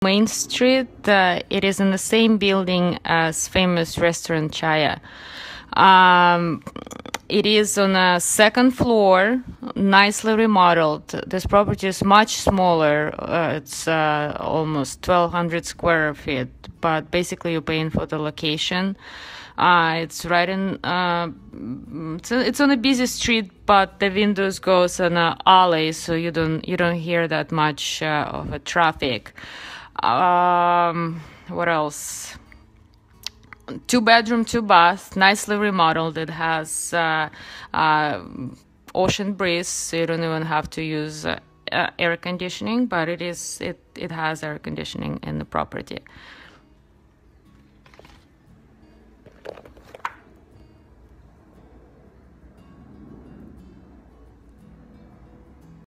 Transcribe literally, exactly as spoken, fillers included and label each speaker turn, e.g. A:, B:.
A: Main Street. Uh, it is in the same building as famous restaurant Chaya. Um, it is on a second floor, nicely remodeled. This property is much smaller. Uh, it's uh, almost twelve hundred square feet, but basically you're paying for the location. Uh, it's right in, uh, it's, a, it's on a busy street, but the windows goes on an alley, so you don't you don't hear that much uh, of a traffic. Um, what else? Two bedroom, two bath, nicely remodeled. It has uh, uh, ocean breeze, so you don't even have to use uh, uh, air conditioning, but it is it it has air conditioning in the property.